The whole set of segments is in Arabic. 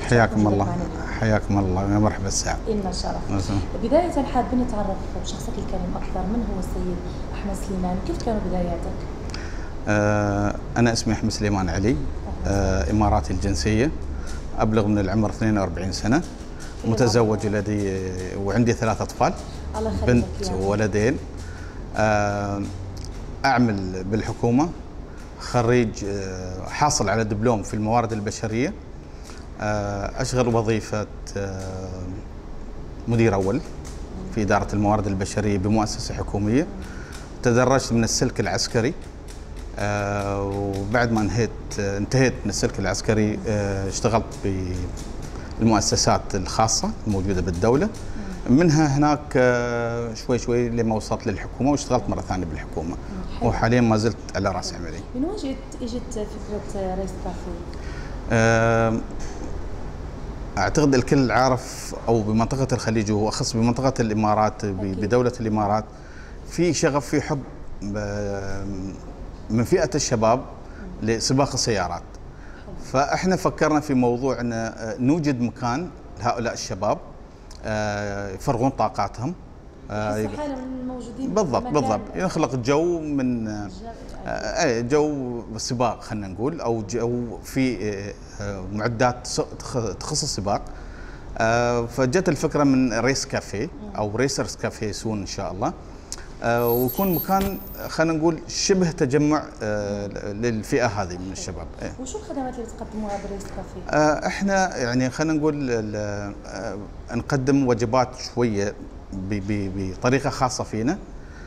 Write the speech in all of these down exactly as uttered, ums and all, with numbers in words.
حياكم الله. حياكم الله، يا مرحبا الساعة. إلنا الشرف. بداية حابين نتعرف بشخصك الكريم أكثر، من هو السيد أحمد سليمان؟ كيف كانوا بداياتك؟ آه أنا اسمي أحمد سليمان علي، آه إماراتي الجنسية، أبلغ من العمر اثنين وأربعين سنة، متزوج لدي وعندي ثلاث أطفال، بنت وولدين. آه أعمل بالحكومة، خريج آه حاصل على دبلوم في الموارد البشرية. آه أشغل وظيفة آه مدير أول في إدارة الموارد البشرية بمؤسسة حكومية. تدرجت من السلك العسكري، آه وبعد ما انهيت آه انتهيت من السلك العسكري آه اشتغلت بالمؤسسات الخاصة الموجودة بالدولة. منها هناك آه شوي شوي لما وصلت للحكومة واشتغلت مرة ثانية بالحكومة. وحاليا ما زلت على رأس عملي. من وين جت اجت فكرة ريس كافيه؟ آه اعتقد الكل عارف، او بمنطقة الخليج واخص بمنطقة الامارات، بدولة الامارات في شغف، في حب من فئة الشباب لسباق السيارات. فاحنا فكرنا في موضوع ان نوجد مكان لهؤلاء الشباب يفرغون طاقاتهم. موجودين بالضبط بالضبط، يخلق جو من اي جو سباق، خلينا نقول، او جو في معدات تخص السباق. فجت الفكره من ريس كافيه او ريسرز كافيه سون ان شاء الله، ويكون مكان خلينا نقول شبه تجمع للفئه هذه من الشباب. وشو الخدمات اللي تقدموها بريس كافيه؟ احنا يعني خلينا نقول نقدم وجبات شويه بطريقه خاصه فينا.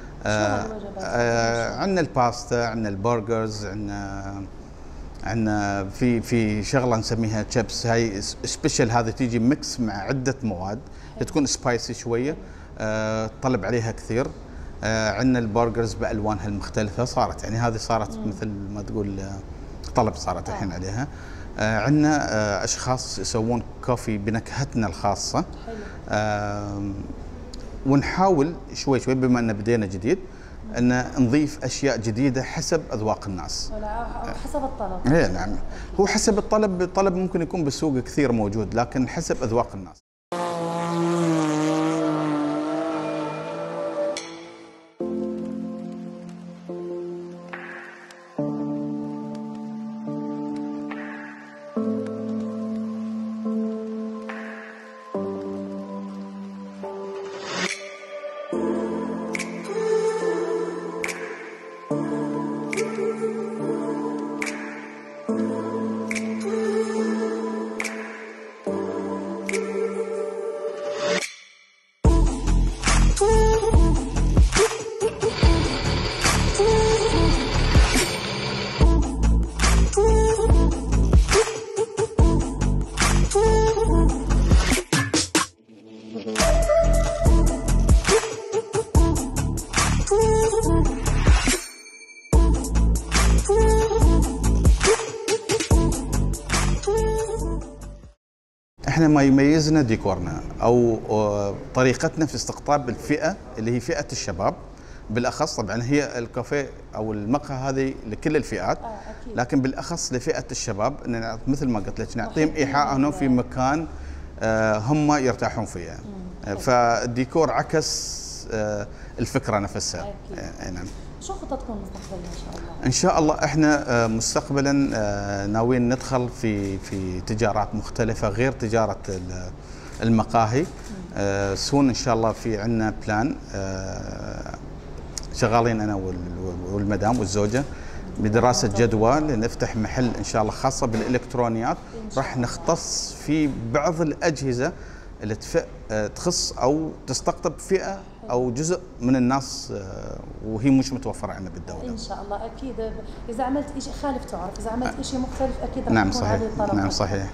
عندنا الباستا، عندنا البرجرز، عندنا عندنا في في شغله نسميها تشيبس، هاي سبيشال، هذه تيجي ميكس مع عده مواد، تكون سبايسي شويه، طلب عليها كثير. عندنا البرجرز بالوانها المختلفه، صارت يعني هذه صارت مثل ما تقول طلب صارت الحين عليها. عندنا اشخاص يسوون كوفي بنكهتنا الخاصه. ونحاول شوي شوي بما ان بدينا جديد ان نضيف اشياء جديده حسب اذواق الناس. حسب الطلب. اي نعم، هو حسب الطلب، الطلب ممكن يكون بالسوق كثير موجود، لكن حسب اذواق الناس. احنا ما يميزنا ديكورنا او طريقتنا في استقطاب الفئه اللي هي فئه الشباب بالاخص. طبعا هي الكافيه او المقهى هذه لكل الفئات، لكن بالاخص لفئه الشباب، ان مثل ما قلت لك نعطيهم ايحاء انهم في مكان هم يرتاحون فيه. فالديكور عكس الفكره نفسها. نعم. شو خططكم مستقبلا ان شاء الله؟ ان شاء الله احنا مستقبلا ناويين ندخل في في تجارات مختلفه غير تجاره المقاهي. سون ان شاء الله في عندنا بلان، شغالين انا والمدام والزوجه بدراسه جدوى لنفتح محل ان شاء الله خاصه بالالكترونيات. راح نختص في بعض الاجهزه اللي تخص او تستقطب فئه او جزء من الناس وهي مش متوفره عندنا بالدوله. ان شاء الله اكيد. اذا عملت شيء خالف تعرف، اذا عملت شيء مختلف اكيد راح نعم يكون صحيح. عليه طلب. نعم صحيح.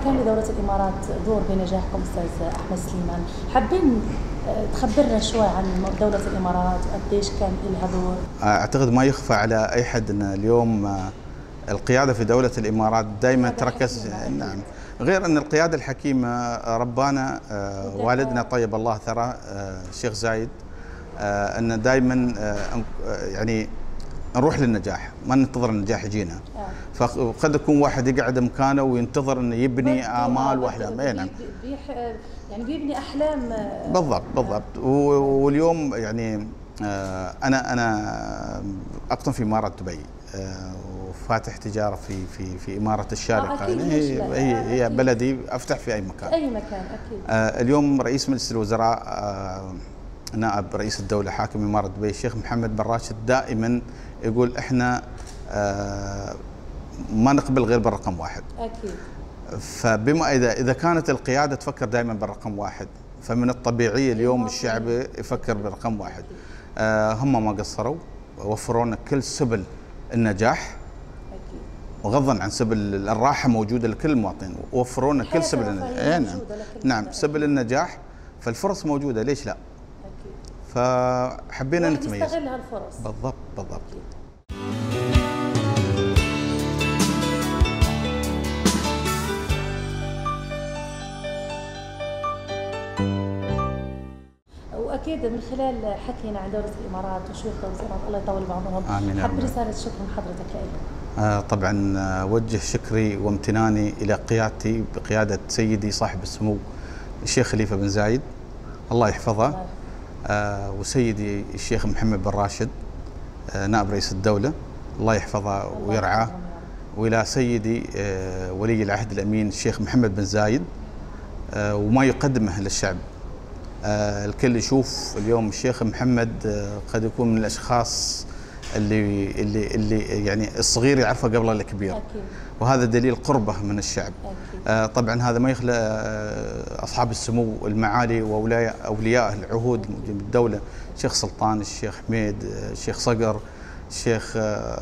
كان لدولة الإمارات دور بنجاحكم أستاذ أحمد سليمان، حابين تخبرنا شوي عن دولة الإمارات وقديش كان لها دور؟ أعتقد ما يخفى على أي حد أن اليوم القيادة في دولة الإمارات دائما تركز. نعم، غير أن القيادة الحكيمة ربانا والدنا طيب الله ثرى الشيخ زايد أن دائما يعني نروح للنجاح، ما ننتظر النجاح يجينا. فقد يكون واحد يقعد مكانه وينتظر انه يبني امال واحلام. اي نعم، يعني بيبني احلام. بالضبط بالضبط. واليوم يعني انا انا اقطن في اماره دبي وفاتح تجاره في في في اماره الشارقه. هي هي هي بلدي، افتح في اي مكان. اي مكان اكيد. اليوم رئيس مجلس الوزراء نائب رئيس الدولة حاكم إمارة دبي الشيخ محمد بن راشد دائما يقول إحنا ما نقبل غير بالرقم واحد. أكيد. فبما إذا إذا كانت القيادة تفكر دائما بالرقم واحد، فمن الطبيعي اليوم الشعب يفكر بالرقم واحد. هم ما قصروا، وفروا لنا كل سبل النجاح. أكيد. وغضا عن سبل الراحة موجودة لكل المواطنين، وفروا لنا كل سبل النجاح. نعم نعم، سبل النجاح، فالفرص موجودة، ليش لا؟ فحبينا نتميز. نستغل هالفرص. بالضبط بالضبط. واكيد من خلال حكينا عن دوله الامارات وشيوخ دوله الامارات الله يطول بعمرهم، امين. حاب رساله شكر من حضرتك لهم. آه طبعا اوجه شكري وامتناني الى قيادتي بقياده سيدي صاحب السمو الشيخ خليفه بن زايد الله يحفظه. الله آه وسيدي الشيخ محمد بن راشد آه نائب رئيس الدولة الله يحفظه ويرعاه، وإلى سيدي آه ولي العهد الأمين الشيخ محمد بن زايد آه وما يقدمه للشعب. آه الكل يشوف اليوم الشيخ محمد آه قد يكون من الأشخاص اللي اللي اللي يعني الصغير يعرفه قبل الكبير. أكيد. وهذا دليل قربه من الشعب. آه طبعا هذا ما يخلى آه اصحاب السمو المعالي واولياء اولياء العهود بالدوله، الشيخ سلطان، الشيخ حميد، الشيخ صقر، الشيخ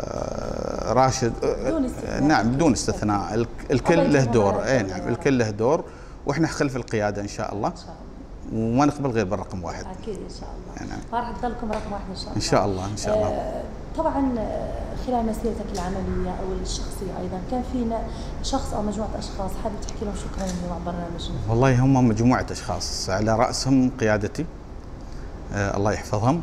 آه راشد. آه نعم بدون استثناء الكل له دور. اي نعم الكل له دور، واحنا خلف القياده ان شاء الله. وما نقبل غير بالرقم واحد. اكيد ان شاء الله. يعني. ما راح تضلكم رقم واحد ان شاء الله. ان شاء الله ان شاء الله. آه طبعا خلال مسيرتك العمليه او الشخصيه ايضا كان في شخص او مجموعه اشخاص حابب تحكي لهم شكرا مع برنامجنا؟ والله هم مجموعه اشخاص على راسهم قيادتي آه الله يحفظهم.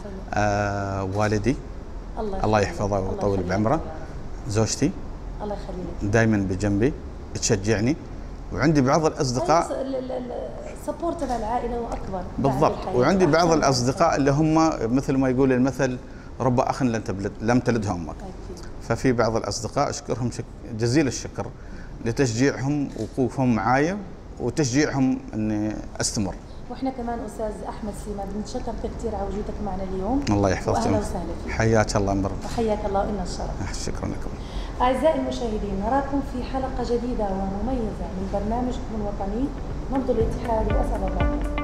آه والدي الله, الله يحفظه ويطول بعمره. زوجتي الله يخليك دائما بجنبي تشجعني، وعندي بعض الاصدقاء السبورت تبع العائله واكبر. بالضبط. وعندي بعض الاصدقاء اللي هم مثل ما يقول المثل رب اخ لم تلدها امك. ففي بعض الاصدقاء اشكرهم شك... جزيل الشكر لتشجيعهم ووقوفهم معايا وتشجيعهم اني استمر. واحنا كمان استاذ احمد سليمان بنتشكرك كثير على وجودك معنا اليوم. الله يحفظك. واهلا وسهلا فيك. حياك الله امر. وحياك الله وإلنا الشرف. شكرا لكم. اعزائي المشاهدين، نراكم في حلقه جديده ومميزه من برنامجكم الوطني نبض الاتحاد واسعد الله.